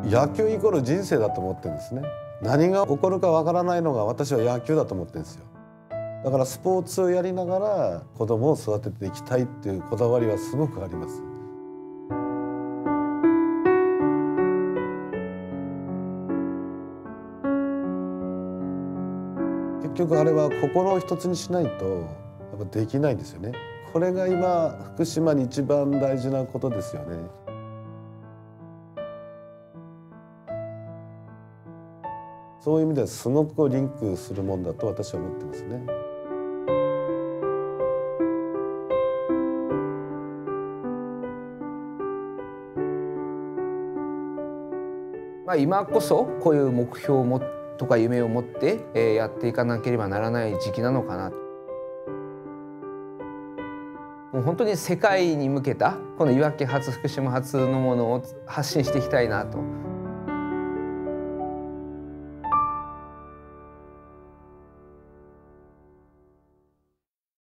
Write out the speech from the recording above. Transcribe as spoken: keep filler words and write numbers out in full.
野球イコール人生だと思ってるんですね。何が起こるかわからないのが私は野球だと思ってるんですよ。だからスポーツをやりながら子供を育てていきたいっていうこだわりはすごくあります。結局あれは心を一つにしないとやっぱできないんですよね。これが今福島に一番大事なことですよね。そういう意味ではすごくリンクするもんだと私は思ってますね。 まあ今こそこういう目標をもとか夢を持ってやっていかなければならない時期なのかなと。もう本当に世界に向けたこのいわき発福島発のものを発信していきたいなと。